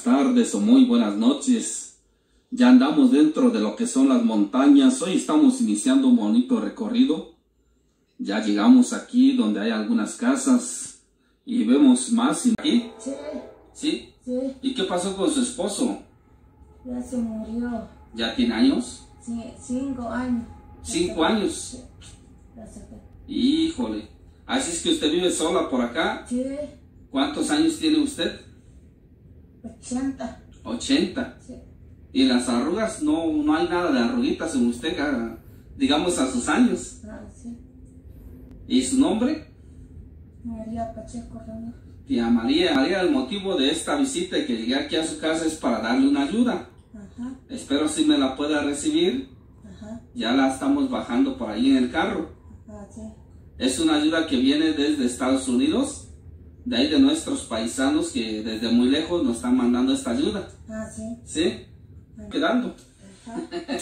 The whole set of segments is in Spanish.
buenas tardes o muy buenas noches. Ya andamos dentro de lo que son las montañas. Hoy estamos iniciando un bonito recorrido. Ya llegamos aquí donde hay algunas casas y vemos más. ¿Aquí? Sí. ¿Sí? Sí. ¿Y qué pasó con su esposo? Ya se murió. ¿Ya tiene años? Sí, 5 años. 5 años. Sí. Ya se fue. Híjole. Así es que usted vive sola por acá. Sí. ¿Cuántos años tiene usted? 80. 80. Sí. Y las arrugas, no hay nada de arruguitas en usted, digamos a sus años. Ah, sí. ¿Y su nombre? María Pacheco Ramírez. Tía María. María, el motivo de esta visita y que llegué aquí a su casa es para darle una ayuda. Ajá. Espero si me la pueda recibir. Ajá. Ya la estamos bajando por ahí en el carro. Ajá, sí. Es una ayuda que viene desde Estados Unidos, de ahí de nuestros paisanos que desde muy lejos nos están mandando esta ayuda. Ah, sí. ¿Sí? Quedando. Ajá.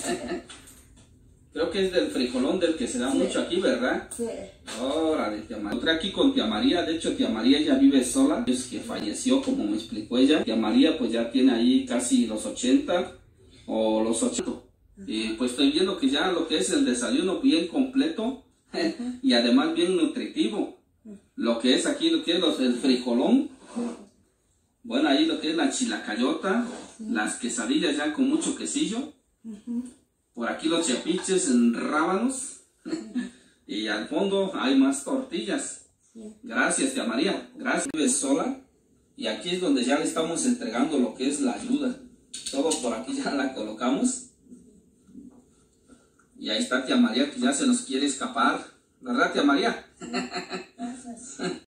Creo que es del frijolón del que se da Sí. mucho aquí, ¿verdad? Sí. Órale, tía María. Encontré aquí con tía María. De hecho, tía María ya vive sola. Es que falleció, como me explicó ella. Tía María pues ya tiene ahí casi los 80 o los 80. Y pues estoy viendo que ya lo que es el desayuno bien completo y además bien nutritivo. Lo que es aquí, lo que es el frijolón. Bueno, ahí lo que es la chilacayota, las quesadillas ya con mucho quesillo. Por aquí los chapiches en rábanos. Y al fondo hay más tortillas. Gracias, tía María. Gracias. Vive sola. Y aquí es donde ya le estamos entregando lo que es la ayuda. Todo por aquí ya la colocamos. Y ahí está tía María que ya se nos quiere escapar. ¿Verdad, tía María? Gracias.